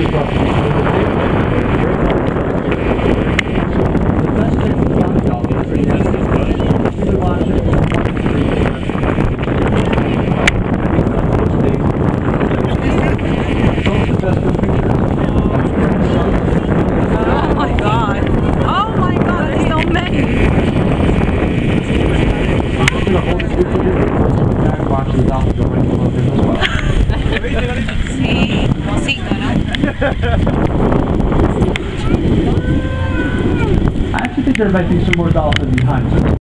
Watching the dolphins go running below them as well. Sí, mosito, ¿no? I actually think there might be some more dolphins behind.